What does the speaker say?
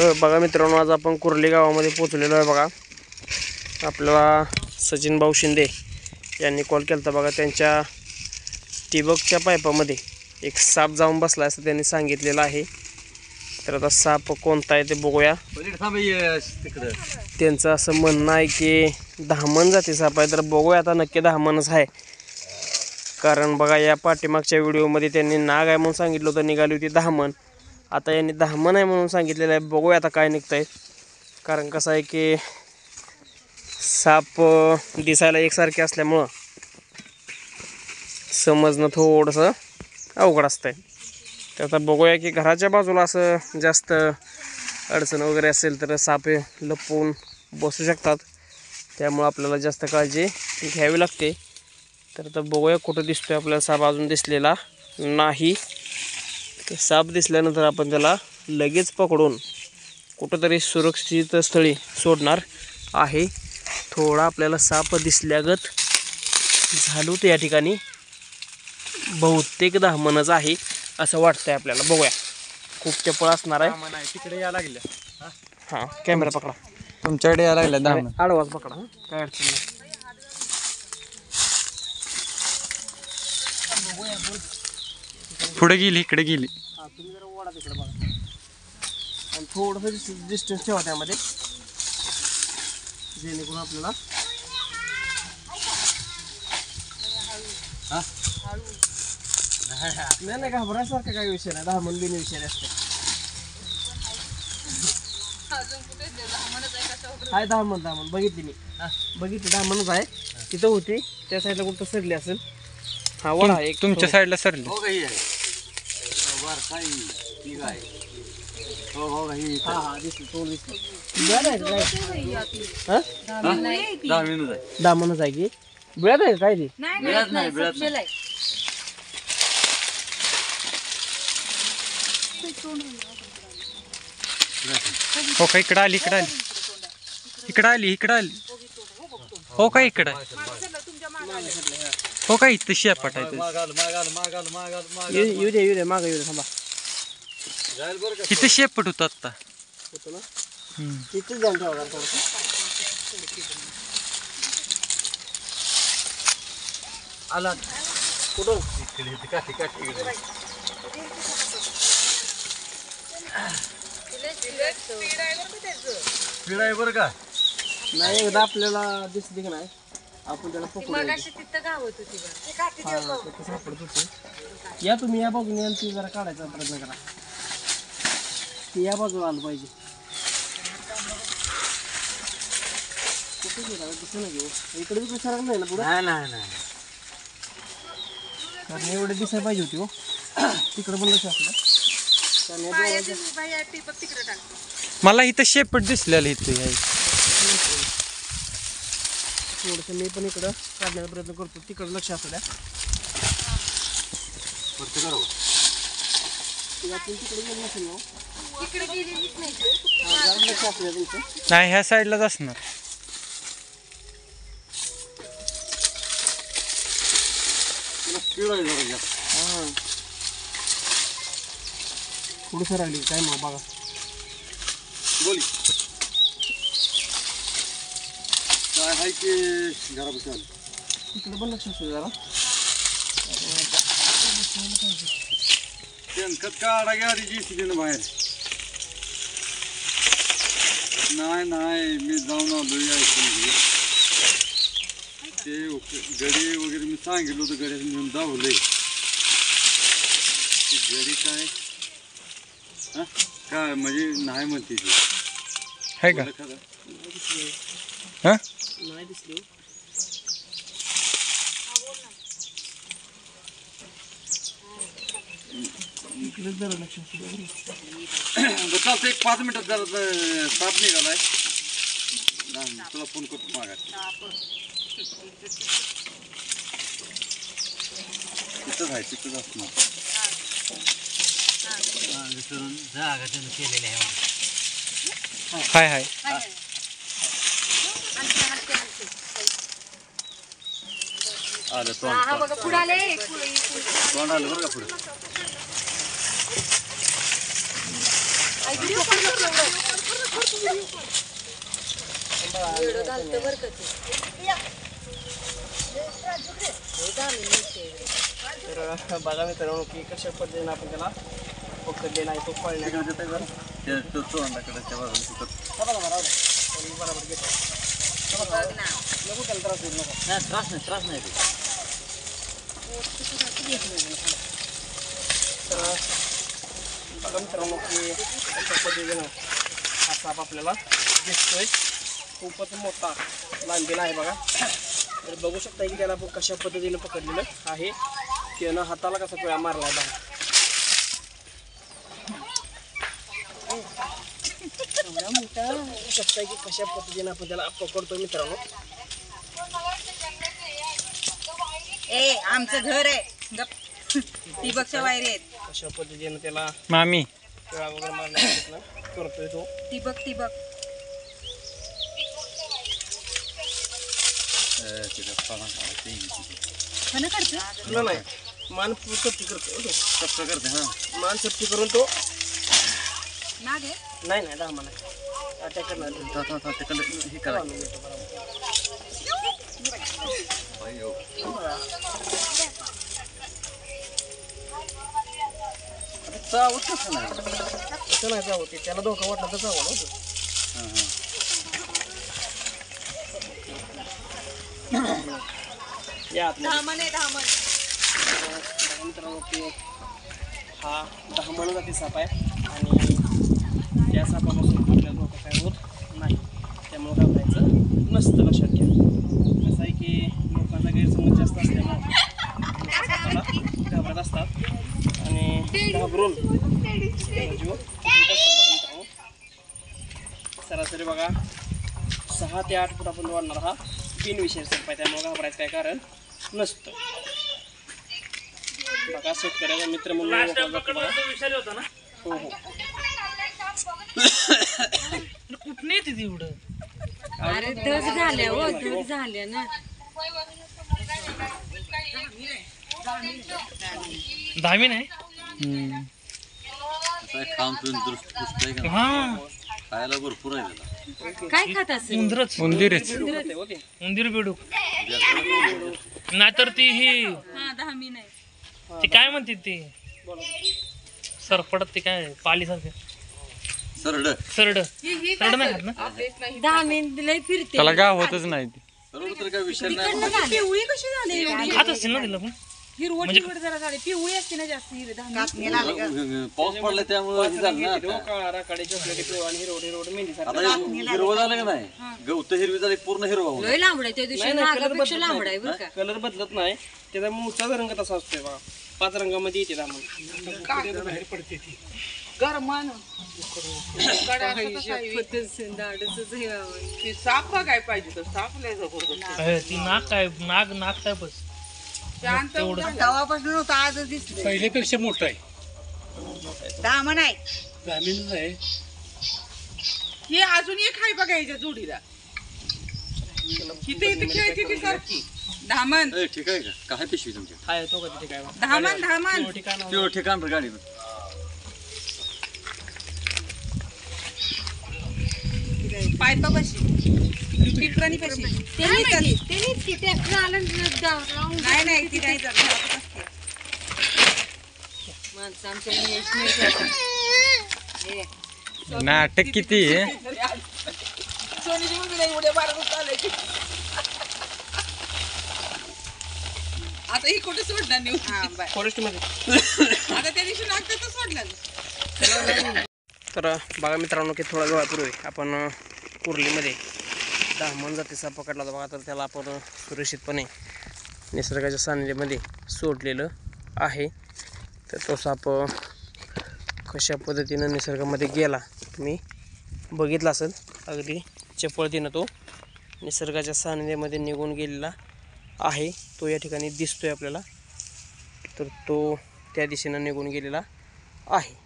तर बघा मित्रांनो, आज आपण कुर्ली गावामध्ये पोहोचलेलो आहे। बघा आपल्याला सचिन भाऊ शिंदे यांनी कॉल केला होता। बघा त्यांच्या ठिबकच्या पाईपामध्ये एक साप जाऊन बसला असं त्यांनी सांगितलेलं आहे। तर आता साप कोणता आहे ते बघूया। त्यांचं असं म्हणणं आहे की धामण जाती साप आहे। तर बघूया आता नक्की धामणच आहे, कारण बघा या पाठीमागच्या व्हिडिओमध्ये त्यांनी नाग आहे म्हणून सांगितलं होतं, निघाली होती धामण। आता यांनी धामण आहे म्हणून सांगितलेलं आहे, बघूया आता काय निघतंय। कारण कसं आहे की साप दिसायला एकसारखे असल्यामुळं समजणं थोडंसं अवघड असतंय। तर आता बघूया की घराच्या बाजूला असं जास्त अडचण वगैरे असेल तर साप लपवून बसू शकतात, त्यामुळे आपल्याला जास्त काळजी घ्यावी लागते। तर आता बघूया कुठं दिसतोय आपल्याला साप, अजून दिसलेला नाही। साप दिसल्यानंतर आपण त्याला लगेच पकडून कुठंतरी सुरक्षित स्थळी सोडणार आहे। थोडा आपल्याला साप दिसल्यागत झालं होतं या ठिकाणी, बहुतेक धामणच आहे असं वाटतंय आपल्याला। बघूया, खूप चपळ असणार आहे। तिकडे या लागल्या। हां, कॅमेरा पकडा, तुमच्याकडे या लागल्या धामण। आडवाच पकडा, काय अडचण नाही। पुढे गेली, इकडे गेली। हां, तुम्ही जरा ओढा तिकडे बघा आणि थोडंसं डिस्टन्स ठेवा त्यामध्ये, जेणेकरून आपल्याला नाही घाबरायसारखं काही विषय नाही। धामण बिन विषय असते। आहे धामण बघितली मी, बघितली धामणच आहे। तिथं होती त्या साईडला कुठं सरली असेल। हा वडा एक तुमच्या साईडला सरली। धामणच आहे की बिळात आहे काय ती? हो का, इकडं आली, इकडं आली, इकडं आली, इकडं आली। हो का, इकडं हो का, इथं शेपाट आहे। येऊ दे मागं येऊ दे, थांबा। इथं शेपट होतं आत्ता। होतो ना, तिथेच जाऊन ठेवा थोडंसं। आला कुठं? पिढा आहे बरं का? नाही, एकदा आपल्याला दिसली की नाही आपण त्याला पकडू। सापडत होते। या तुम्ही या बाजूने आणि ती जरा काढायचा प्रयत्न करा। ती या बाजूला आलं पाहिजे। कुठे गेला दिसू नाही घेऊ, इकडे बी कशा नाही ना पुढे? नाही, कारण एवढे दिसायला पाहिजे होती। हो तिकडे पण लक्ष असलं। मला इथं शेपट दिसलेलं इथं। थोडंसं मी पण इकडं काढण्याचा प्रयत्न करतो, तिकडं लक्ष असू द्या। लक्ष असू द्या तुमचं। नाही, ह्या साईडलाच असणार। हां, थोडंसं राहिली काय मग बघा। बोली काय आहे की घरापासून तिकडे पण लक्ष असू द्या जरा। शेणखत काढा घ्या आधी JCB बाहेर। नाही मी जाऊन आलो ते गडी वगैरे मी सांगितलं होतं, गड्या घेऊन धावलंय। गडी काय काय म्हणजे नाही म्हणते ती आहे का? नाही दिसली। इकडे जरा लक्ष असू द्या। चालतं, एक 5 मिनिटात जरा साप निघालाय, तुला फोन करतो मागा। तिथंच आहे, तिथंच असणार। हाय हाय आलं तोंड आलं बरं का पुढे। तर बघा मित्रांनो की कशा पद्धतीने आपण त्याला पकडलेला आहे तो पळण्याकडे बरोबर घेतो नको त्याला त्रास देऊ नको त्रास नाही तर बघा मित्रांनो की अशा पद्धतीनं हा साप आपल्याला दिसतोय खूपच मोठा लांबीला आहे बघा तर बघू शकता की त्याला कशा पद्धतीनं पकडलेलं आहे त्यानं हाताला कसा पिळा मारला आहे बघा बघू शकता की कशा पद्धतीनं आपण त्याला पकडतो मित्रांनो आमचं घर आहे ठिबकच्या वायरी आहेत कशा पद्धतीनं त्याला मामी पिळा वगैरे मारण्याचा प्रयत्न करतोय तो ठिबक तुला नाही मान सप्ती करतो मान सप्ती करून तो नाग आहे नाही दामा नाही अटॅक करणार तसं नाही जावं ते त्याला धोका वाटला तर जावं ना या धामण आहे धामण मित्रांनो की हा 10 मन जाती साप आहे आणि त्या सापापासून आपल्याला धोका काय होत नाही त्यामुळे घाबरायचं नसतं लक्षात घ्या कसं आहे की लोकांचा गैरसमज जास्त असल्यामुळे सापाला घाबरत असतात आणि घाबरून जीव मित्रांनो सरासरी बघा 6 ते 8 फूट आपण वाढणार हा बिनविषय साप आहे त्यामुळे घाबरायचं काय कारण नसतं बघा शेतकऱ्याचा मित्र म्हणून होता ना हो कुठं येते ती एवढं अरे धग झाल्या हो धग झाल्या ना दहावी नाही हा खायला भरपूर आहे त्याला काय खात असेल उंदरच उंदीर बेडूक नाहीतर ती ही हा धामी नाही ती काय म्हणते ती सरपडत ती काय पाली सारखं सरड सरड सरड नाही खात ना धामी लय फिरते त्याला काय होतच नाही सरड तर काय विषय नाही पिवळी कशी झाली एवढी खात असतील ना तिला पण हिरवट हिरवट जरा झाली पिवळी असते ना जास्त हिर धामी पाऊस पडला त्यामुळे हे झालं ना आता. काळाकडे चॉकलेटी पिवळा आणि हिरवड मेहंदी आता हिरवं झालं का नाही गवत हिरवी झाली पूर्ण हिरवा होऊन. लय लांबड आहे त्या दिवशी नागापेक्षा लांबड आहे बरं का कलर बदलत नाही त्याचा मूळचा रंग तसा असतोय बघा 5 रंगामध्ये येते धामण साप काय पाहिजे तर साप लय जबरदस्त ती नाक काय नाक टाईपच तेव्हापासून होता आजच दिसलं पहिल्यापेक्षा मोठं आहे धामण आहे ग्रामीणच आहे ही अजून एक आहे बघा याच्या जोडीला किती इथे खेळती ती सारखी धामण ए, ठीक आहे का काय पिशवी तुमची हाय तो कधी काय धामण धामण ठिकाण त्यो ठिकाण बरं गाडी पायपा कशी पिंपराणी कशी नाही नाही ती नाही जात घरातच असते. नाटक किती आहे सोनीची मुलगीला एवढ्या बारा चालायची आता ही कुठे सोडणार नेऊ फॉरेस्ट मध्ये आता त्या दिवशी नागतात सोडलं तर बघा मित्रांनो की थोड्या वेळापूर्वी आपण कुर्लीमध्ये 10 मन जातीचा पकडला होता बघा तर त्याला आपण सुरक्षितपणे निसर्गाच्या सानिध्यामध्ये सोडलेलं आहे तर तो साप कशा पद्धतीनं निसर्गामध्ये गेला तुम्ही बघितला असेल अगदी चपळतीनं तो निसर्गाच्या सानिध्यामध्ये निघून गेलेला आहे तो या ठिकाणी दिसतोय आपल्याला तर तो त्या दिशेनं निघून गेलेला आहे